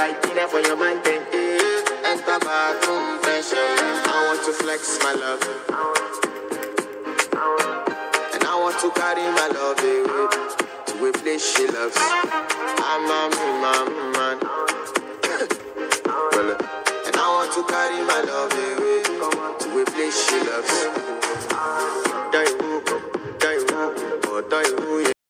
Like dinner for your man, then enter bathroom, fresh air. I want to flex my love, and I want to carry my love away to a place she loves. I'm a man, well, and I want to carry my love